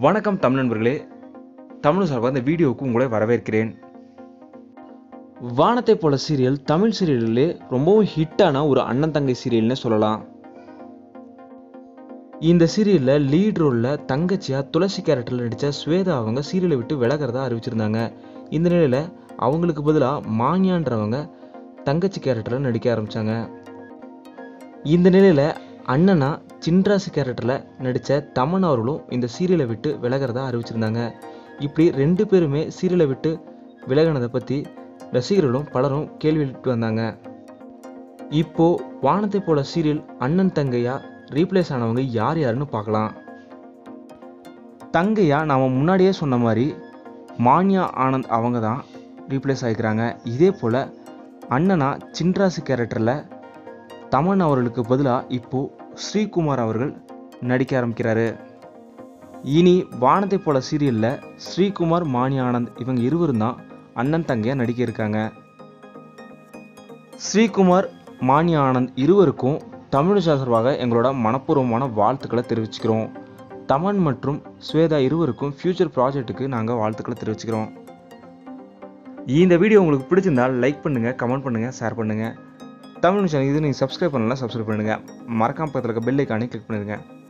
வணக்கம் தமிழ் நண்பர்களே, தமிழ் சார்பாக இந்த வீடியோவுக்கு உங்களை வரவேற்கிறேன். வானத்தை போல சீரியல் தமிழ் சீரியலிலே ரொம்பவும் ஹிட்டான ஒரு அண்ணன் தங்கை சீரியல்னு சொல்லலாம். இந்த சீரியலில் லீட் ரோலில் தங்கச்சியா துளசி கேரக்டரில் நடித்த ஸ்வேதா அவங்க சீரியலை விட்டு விலகிறதா அறிவிச்சிருந்தாங்க. இந்த நிலையில் அவங்களுக்கு பதிலாக மானியான்றவங்க தங்கச்சி கேரக்டரில் நடிக்க ஆரம்பித்தாங்க. இந்த நிலையில் அண்ணனா சின்ராசு கேரக்டரில் நடித்த தமன் அவர்களும் இந்த சீரியலை விட்டு விலகிறதா அறிவிச்சிருந்தாங்க. இப்படி ரெண்டு பேருமே சீரியலை விட்டு விலகினதை பற்றி ரசிகர்களும் பலரும் கேள்வி எழுப்பிட்டு வந்தாங்க. இப்போது வானத்தை போல சீரியல் அண்ணன் தங்கையா ரீப்ளேஸ் ஆனவங்க யார் யாருன்னு பார்க்கலாம். தங்கையா நாம் முன்னாடியே சொன்ன மாதிரி மானியா ஆனந்த் அவங்க தான் ரீப்ளேஸ் ஆகிக்கிறாங்க. இதே போல் அண்ணனா சின்ராசு கேரக்டரில் தமன் அவர்களுக்கு பதிலாக இப்போது ஸ்ரீகுமார் அவர்கள் நடிக்க ஆரம்பிக்கிறாரு. இனி வானத்தை போல சீரியலில் ஸ்ரீகுமார் மானி ஆனந்த் இவங்க இருவரும் தான் அண்ணன் தங்கையாக நடிக்க இருக்காங்க. ஸ்ரீகுமார் மானி ஆனந்த் இருவருக்கும் தமிழ் சார்பாக எங்களோட மனப்பூர்வமான வாழ்த்துக்களை தெரிவிச்சுக்கிறோம். தமன் மற்றும் ஸ்வேதா இருவருக்கும் ஃபியூச்சர் ப்ராஜெக்ட்டுக்கு நாங்கள் வாழ்த்துக்களை தெரிவிச்சுக்கிறோம். இந்த வீடியோ உங்களுக்கு பிடிச்சிருந்தால் லைக் பண்ணுங்கள், கமெண்ட் பண்ணுங்கள், ஷேர் பண்ணுங்கள். தமிழ் சேனல் இது நீங்கள் சப்ஸ்கிரைப் பண்ணலாம், சப்ஸ்கிரைப் பண்ணுங்கள். மறக்காம பக்கத்தில் இருக்க பெல் ஐக்கானை கிளிக் பண்ணிடுங்க.